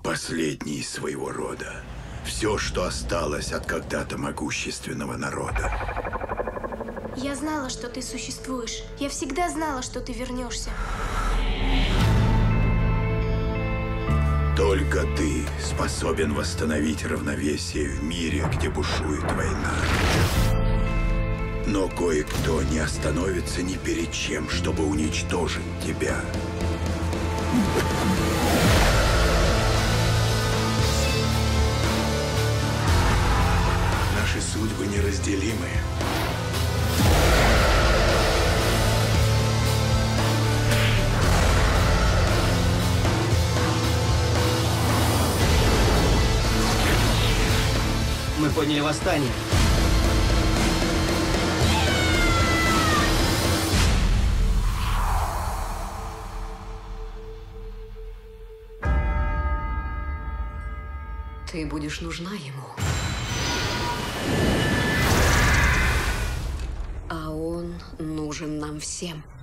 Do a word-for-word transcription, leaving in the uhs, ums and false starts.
Последний из своего рода. Все, что осталось от когда-то могущественного народа. Я знала, что ты существуешь. Я всегда знала, что ты вернешься. Только ты способен восстановить равновесие в мире, где бушует война. Но кое-кто не остановится ни перед чем, чтобы уничтожить тебя. Наши судьбы неразделимы. Мы подняли восстание. Ты будешь нужна ему. А он нужен нам всем.